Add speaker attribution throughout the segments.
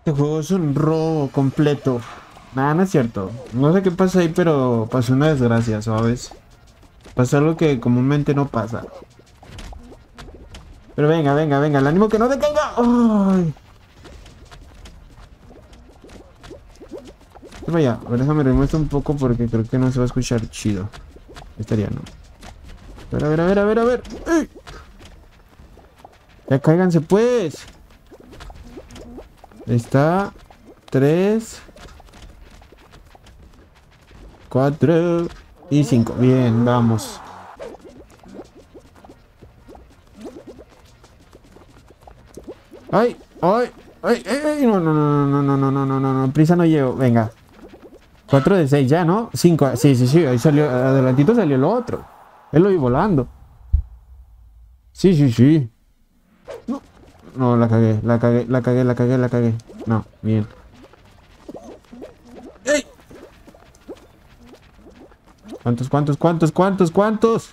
Speaker 1: Este juego es un robo completo. Nada, no es cierto. No sé qué pasa ahí, pero pasó una desgracia, ¿sabes? Pasó algo que comúnmente no pasa. Pero venga, venga, venga, el ánimo que no decaiga. ¡Ay! Vaya, a ver, déjame remuestra un poco porque creo que no se va a escuchar chido. Estaría, ¿no? A ver, a ver, a ver, a ver. ¡Ey! Ya cáiganse, pues. Ahí está. 3, 4 y 5. Bien, vamos. ¡Ay! ¡Ay! ¡Ay! ¡Ay! No, no, no, no, no, no, no, no, no, no. Prisa no llevo. Venga. 4 de 6 ya, ¿no? 5. Sí, sí, sí. Ahí salió. Adelantito salió lo otro. Él lo vi volando. Sí, sí, sí. No. No, la cagué, la cagué, la cagué, la cagué, la cagué. No, bien. ¡Ey! ¿Cuántos, cuántos, cuántos, cuántos, cuántos?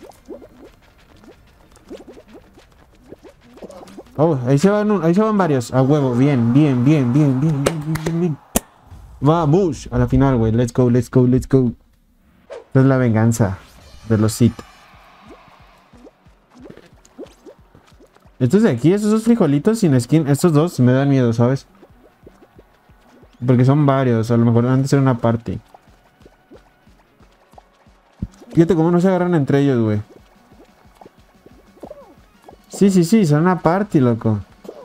Speaker 1: Oh, ahí se van varios. A huevo, bien, bien, bien, bien, bien, bien, bien, bien, bien. Vamos a la final, güey. Let's go, let's go, let's go. Esta es la venganza de los Sith. Estos de aquí, estos dos frijolitos sin skin, estos dos me dan miedo, ¿sabes? Porque son varios, a lo mejor han de ser una party. Fíjate cómo no se agarran entre ellos, güey. Sí, sí, sí, son una party, loco.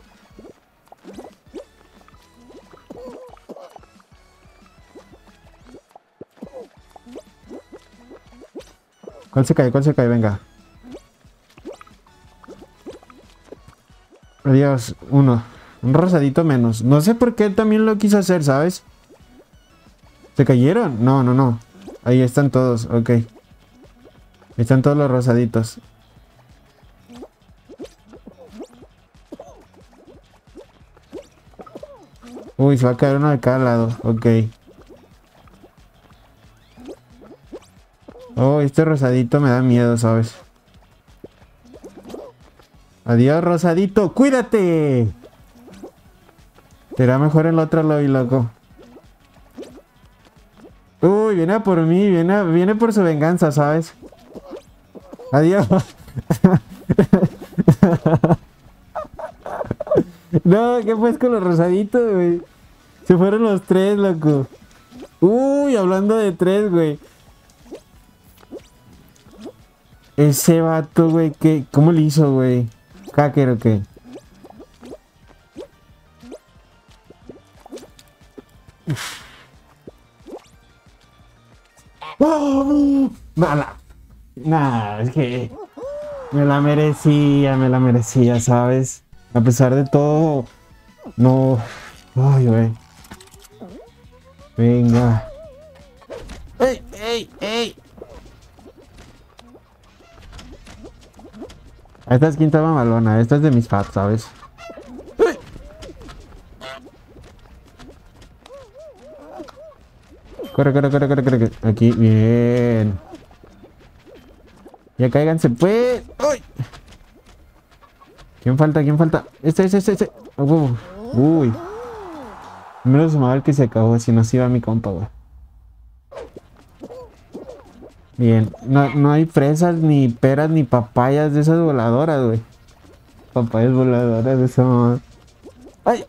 Speaker 1: ¿Cuál se cae? ¿Cuál se cae? Venga. Adiós, uno. Un rosadito menos. No sé por qué también lo quise hacer, ¿sabes? ¿Se cayeron? No, no, no. Ahí están todos, ok. Ahí están todos los rosaditos. Uy, se va a caer uno de cada lado, ok. Oh, este rosadito me da miedo, ¿sabes? Adiós, rosadito, cuídate. Será mejor en la otra lobby, loco. Uy, viene a por mí, viene por su venganza, ¿sabes? Adiós. No, ¿qué pues con los rosaditos, güey? Se fueron los tres, loco. Uy, hablando de tres, güey. Ese vato, güey, ¿cómo le hizo, güey? ¿Hacker o qué? ¡Oh! Mala. Nah, es que me la merecía, ¿sabes? A pesar de todo, no. Ay, güey. Venga. ¡Ey, ey, ey! Esta es quinta mamalona, esta es de mis fats, ¿sabes? ¡Ey! Corre, corre, corre, corre, corre. Aquí, bien. Ya cáiganse, pues. ¡Uy! ¿Quién falta? ¿Quién falta? Este. Oh, huevo. Uy. Menos mal que se acabó, si no se iba mi compa, güey. Bien. No hay fresas, ni peras, ni papayas de esas voladoras, güey. Papayas voladoras de esa mamá. ¡Ay!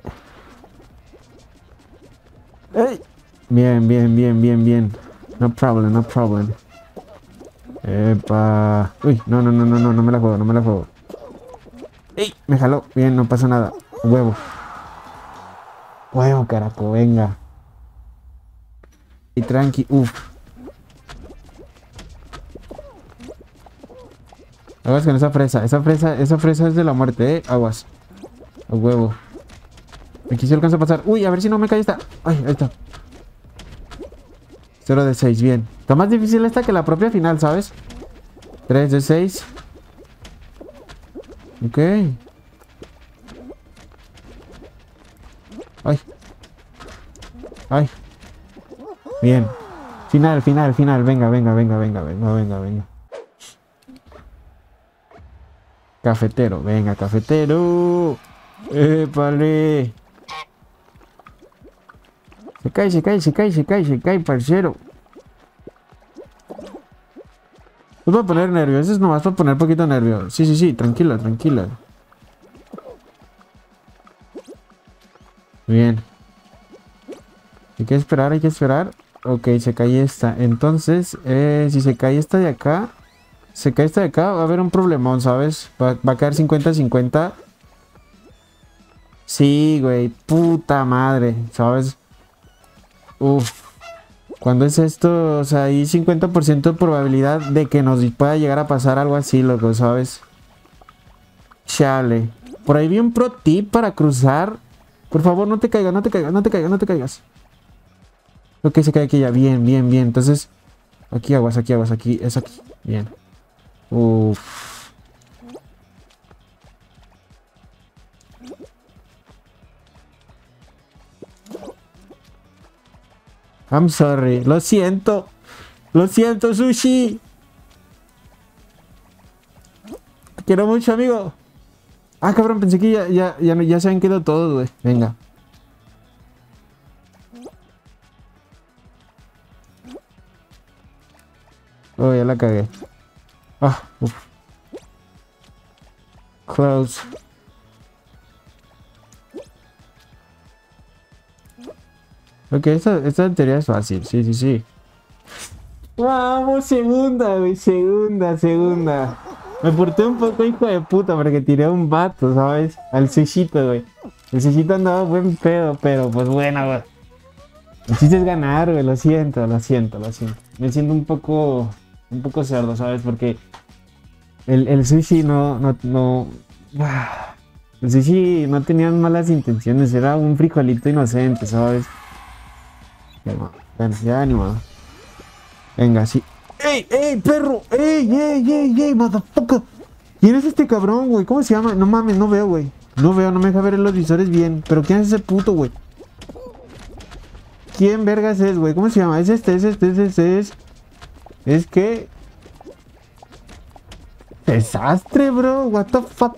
Speaker 1: ¡Ay! Bien, bien, bien, bien, bien. No problem, no problem. Epa. Uy, no, no, no, no, no, no me la juego, no me la juego. ¡Ey! Me jaló. Bien, no pasa nada. Huevo. Huevo, carajo, venga. Y tranqui, uff. Aguas con esa fresa. Esa fresa es de la muerte, aguas. A huevo. Aquí se alcanza a pasar. Uy, a ver si no me cae esta. Ay, ahí está. 0 de 6, bien. Está más difícil esta que la propia final, ¿sabes? 3 de 6. Ok. Ay. Ay. Bien. Final, final, final. Venga, venga, venga, venga, venga, venga, venga. Cafetero, venga, cafetero. Épale. se cae, parcero. Es para poner nervios, eso es nomás para poner poquito nervio. Sí, tranquila. Bien. Hay que esperar. Ok, se cae esta. Entonces, si se cae esta de acá, va a haber un problemón, ¿sabes? Va a caer 50-50. Sí, güey, puta madre, ¿sabes? Uf. Cuando es esto, o sea, hay 50% de probabilidad de que nos pueda llegar a pasar algo así, loco, ¿sabes? Chale. Por ahí vi un pro tip para cruzar. Por favor, no te caigas. Ok, se cae aquí ya. Bien. Entonces, aquí aguas, aquí, es aquí. Bien. Uff. I'm sorry. Lo siento, Sushi. Te quiero mucho, amigo. Ah, cabrón, pensé que ya se habían quedado todos, güey. Venga. Oh, ya la cagué. Ah, uff. Close. Ok, esta en teoría es fácil. Sí. Vamos, segunda, güey. Segunda. Me porté un poco hijo de puta porque tiré a un vato, ¿sabes? Al Sushito, güey. El Sushito andaba buen pedo, pero pues bueno, güey. El chiste es ganar, güey. Lo siento. Me siento un poco cerdo, ¿sabes? Porque el Sushi no. El Sushi no tenía malas intenciones. Era un frijolito inocente, ¿sabes? Bueno, ya animado. Venga, sí. ¡Ey, perro! ¡Ey, motherfucker! ¿Quién es este cabrón, güey? ¿Cómo se llama? No mames, no veo, güey. No me deja ver los visores bien. ¿Pero quién es ese puto, güey? ¿Quién vergas es, güey? ¿Cómo se llama? Es este. Es que... Desastre, bro. What the fuck?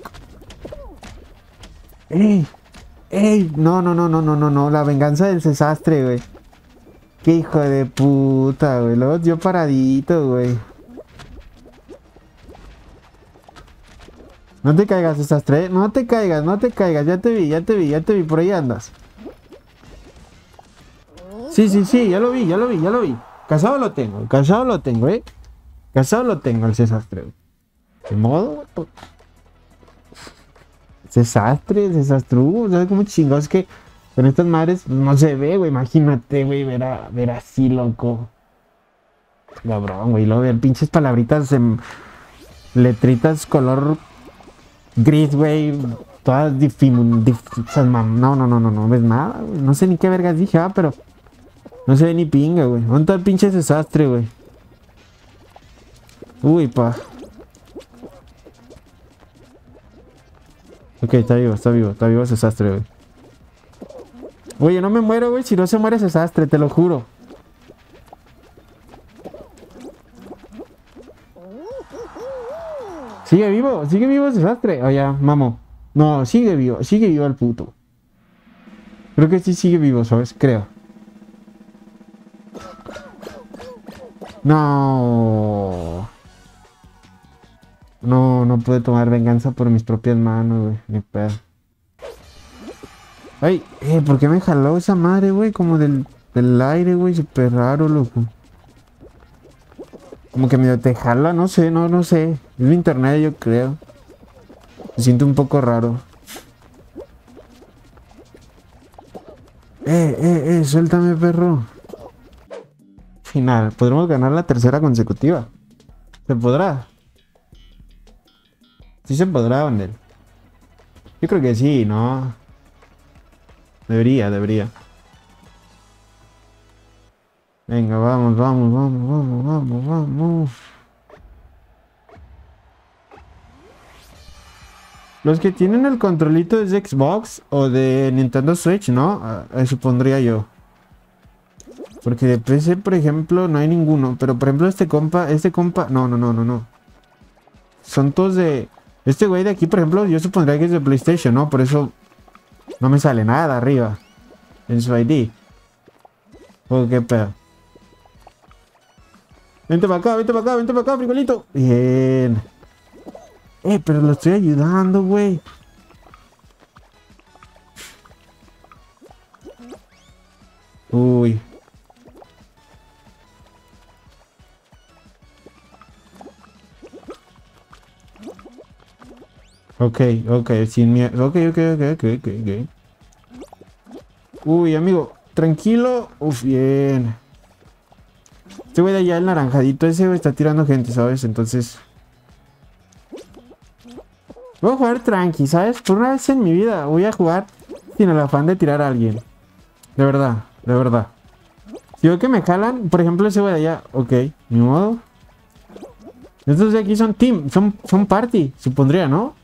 Speaker 1: ¡Ey! No. La venganza del desastre, güey. Qué hijo de puta, güey. Luego dio paradito, güey. No te caigas, desastre. No te caigas. Ya te vi. Por ahí andas. Sí. Ya lo vi. Casado lo tengo, ¿eh? Casado lo tengo, el desastre. ¿De modo? Desastrudo. ¿Sabes cómo chingados que... Con estas madres no se ve, güey. Imagínate, güey, ver así, loco. Cabrón, güey. Luego ver pinches palabritas en letritas color gris, güey. Todas no ves nada, güey. No sé ni qué vergas dije, pero no se ve ni pinga, güey. ¿Dónde está el pinche desastre, güey? Uy, pa. Ok, está vivo el desastre, güey. Oye, no me muero, güey. Si no se muere ese desastre, te lo juro. Sigue vivo ese desastre. Oh, ya, mamo. No, sigue vivo el puto. Creo que sí sigue vivo, ¿sabes? Creo. No. No pude tomar venganza por mis propias manos, güey. Ni pedo. Ay, ¿por qué me jaló esa madre, güey? Como del aire, güey. Súper raro, loco. Como que medio te jala, no sé. Es mi internet, yo creo. Me siento un poco raro. Suéltame, perro. Final, podremos ganar la tercera consecutiva. ¿Se podrá? Sí se podrá, Bandel. Yo creo que sí, ¿no? Debería. Venga, vamos. Los que tienen el controlito es de Xbox o de Nintendo Switch, ¿no? Supondría yo. Porque de PC, por ejemplo, no hay ninguno. Pero, por ejemplo, este compa... No. Son todos de... Este güey de aquí, por ejemplo, yo supondría que es de PlayStation, ¿no? Por eso no me sale nada arriba en su ID. Oh, qué pedo. Vente para acá, vente para acá, vente para acá, frijolito. Bien. Pero lo estoy ayudando, güey. Uy. Ok, ok, sin miedo. Ok. Uy, amigo, tranquilo. Uf, bien. Este güey de allá, el naranjadito ese, güey, está tirando gente, ¿sabes? Entonces... voy a jugar tranqui, ¿sabes? Por una vez en mi vida voy a jugar sin el afán de tirar a alguien. De verdad, de verdad. Si veo que me jalan, por ejemplo, ese güey de allá, ok, ni modo. Estos de aquí son team, son party, supondría, ¿no?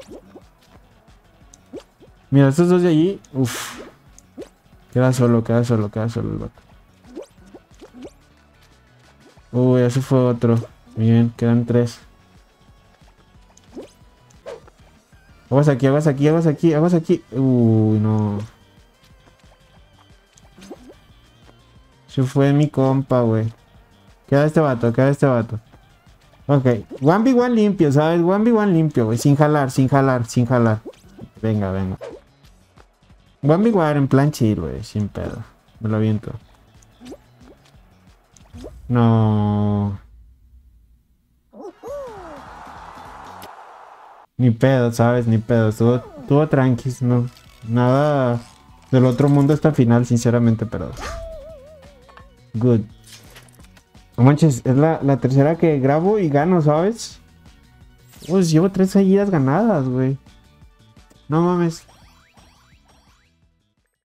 Speaker 1: Mira, estos dos de allí, uff. Queda solo el vato. Uy, ese fue otro. Bien, quedan 3. Aguas aquí. Uy, no. Se fue mi compa, güey. Queda este vato. Ok. 1v1 limpio, ¿sabes? 1v1 limpio, güey. Sin jalar. Venga. 1v1 en plan chill, güey. Sin pedo. Me lo aviento. No. Ni pedo, ¿sabes? Ni pedo. Estuvo tranqui, no. Nada del otro mundo hasta el final, sinceramente, pero... good. No manches, es la tercera que grabo y gano, ¿sabes? Pues llevo 3 seguidas ganadas, güey. No mames.